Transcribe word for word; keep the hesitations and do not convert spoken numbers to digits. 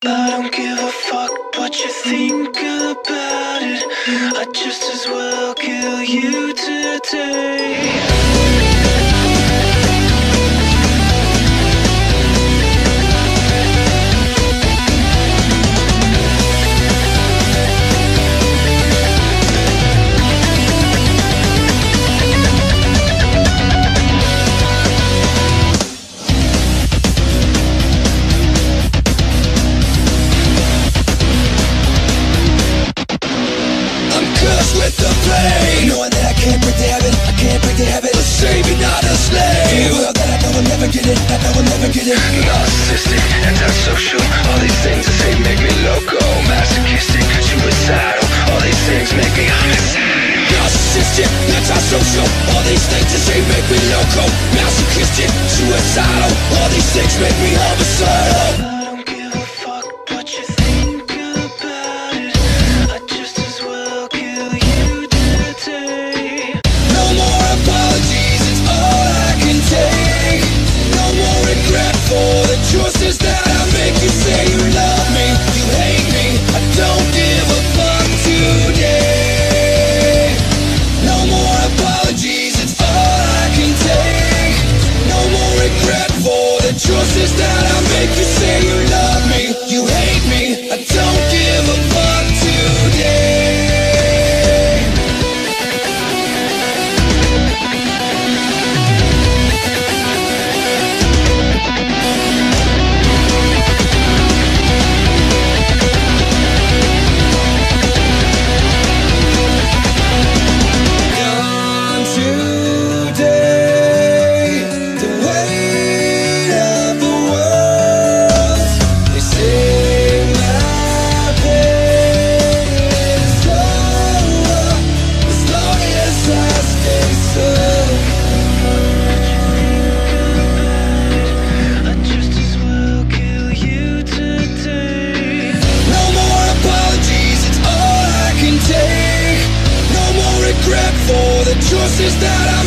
I don't give a fuck what you think about it. I'd just as well kill you today. With the pain, knowing that I can't break the habit, I can't break the habit of saving, not a slave. Well, that I know I'll never get it, I know I'll never get it. Narcissistic, antisocial, all these things that say make me loco. Masochistic, suicidal, all these things make me homicidal. Narcissistic, antisocial, all these things that say make me loco. Masochistic, suicidal, all these things make me homicidal. For the choices that I make, you say you love me, you hate me, I don't give a fuck today. No more apologies, it's all I can take. No more regret for the choices that I make, you say you love me, you hate me, I don't give a fuck today. For the choices that I